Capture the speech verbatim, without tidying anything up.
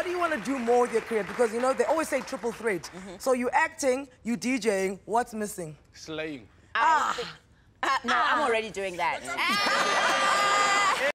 what do you want to do more with your career? Because, you know, they always say triple threat. Mm-hmm. So you acting, you DJing, what's missing? Slaying. Ah. Uh, no, ah. I'm already doing that.